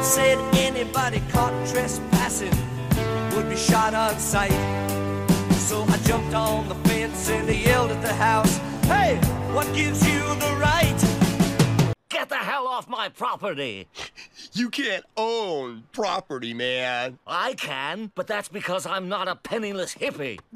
said anybody caught trespassing would be shot on sight. So I jumped on the fence and I yelled at the house, "Hey, what gives you the right? Get the hell off my property!" You can't own property, man. I can, but that's because I'm not a penniless hippie.